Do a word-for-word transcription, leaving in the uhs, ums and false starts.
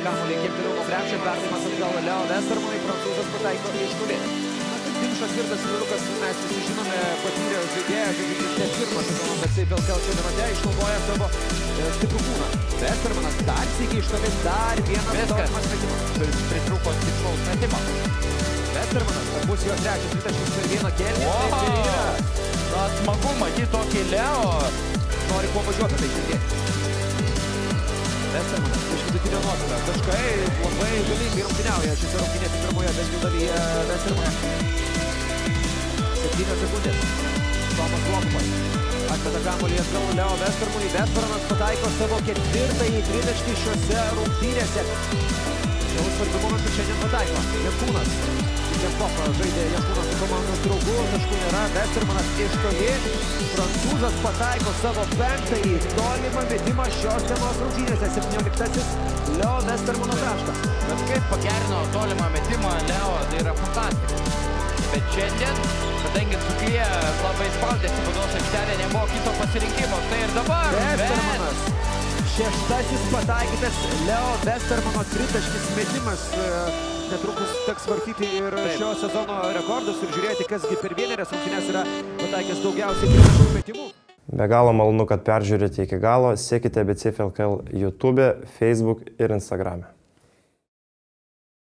kamuolį kiek toliau nuo krepšio, perdavimas atgal Leo Westermanui, prancūzas pataiko iš toli. Na, tai Dimšas tvirtas vyrukas, mes visi žinome, patyrė žaidėją, žaidžiantis ne pirmą sezoną, bet taip L K L čempionate išnaudoja savo e, stiprų kūną. Westermanas dar sykį iš toli, dar vienas tolimas metimas. Pritrūko tikslaus metimo. Westermanas, ar bus jo trečias tritaškis per vieną kėlinį? Wow. Na, smagu matyti tokį Leo. Nori kuo važiuoti, tai šiandien. Westermanas iš vidutinio nuotolio. Taškai labai galingai rungtyniauja šiose rungtynėse pirmoje bent jau dalyje Westermanas. septynios sekundės. Tomas Lokmas atmeta kamuolį atgal Leo Westermanui. Westermanas pataiko savo ketvirtąjį tritaškį šiose rungtynėse. Jau svarbių momentų šiandien pataiko. Jankūnas. Jankopą žaidė Jankūnas su komandos draugu. Taškų nėra. Westermanas iš toli. Prancūzas pataiko savo penktąjį tolimą metimą šios dienos rungtynėse. septynioliktasis Leo Westermano taškas. Bet kaip pagerino tolimą metimą Leo, tai yra fantastika. Bet šiandien, kadangi Dzūkija labai spaudėsi baudos aikštelė, nebuvo kito pasirinkimo. Tai ir dabar Westermanas. Šeštasis pataikytas Leo Westermano tritaškis metimas. Netrukus teks vartyti ir šio sezono rekordus ir žiūrėti, kasgi per vienerias rungtynes yra pataikęs daugiausiai tritaškių metimų. Be galo malonu, kad peržiūrėte iki galo. Sekite B C F L K L YouTube, Facebook ir Instagrame.